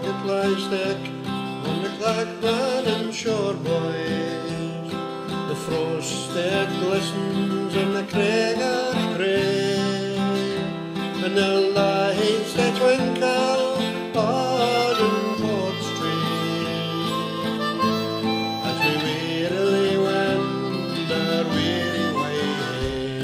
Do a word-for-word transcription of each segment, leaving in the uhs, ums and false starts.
at Drysdale on the Clackmannan Shore, boys. The frost it glistens on the crag and grey, and the lights they twinkle on in Port Street, as we wearily wend our weary way.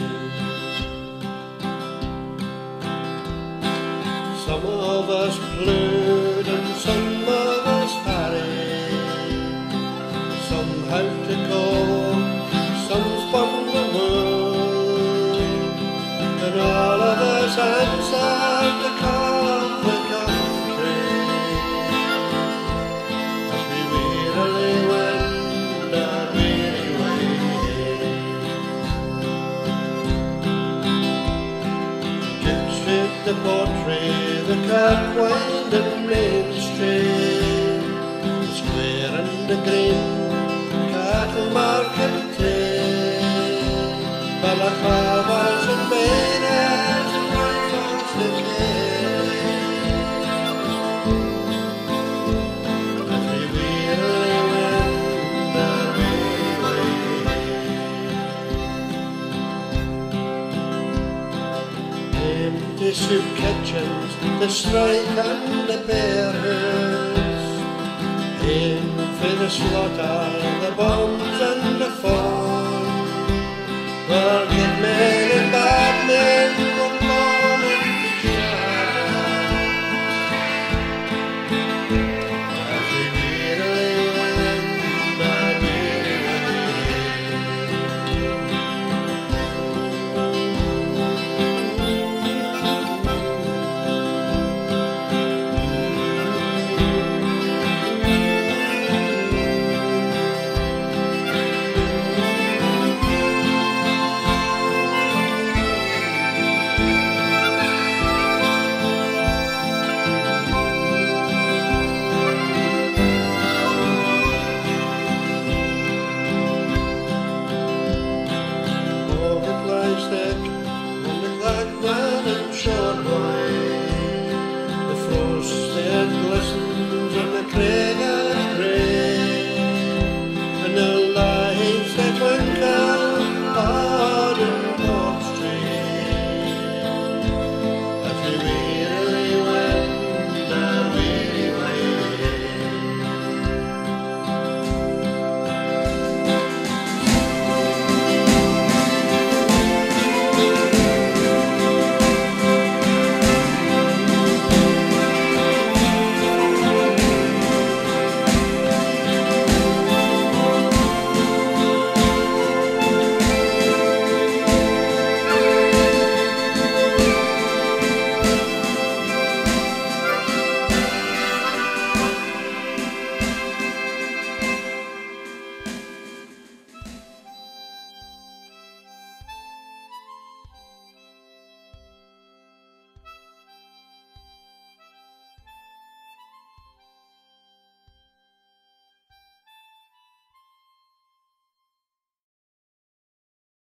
Some of us ploughed and some of us harried, some had to go, some spun the wool, and all of us answered the call of the country, as we wearily wend our weary way. Duke Street, the Portrait, the Cartwine and Main Street, the Square and the Green, Cattle Market Day, Balaclavas and bayonets and rifles decay, as we wearily wend our weary way. Empty soup kitchens, the strike and the bearers, aim for the slaughter, the bombs and the fall, well, give me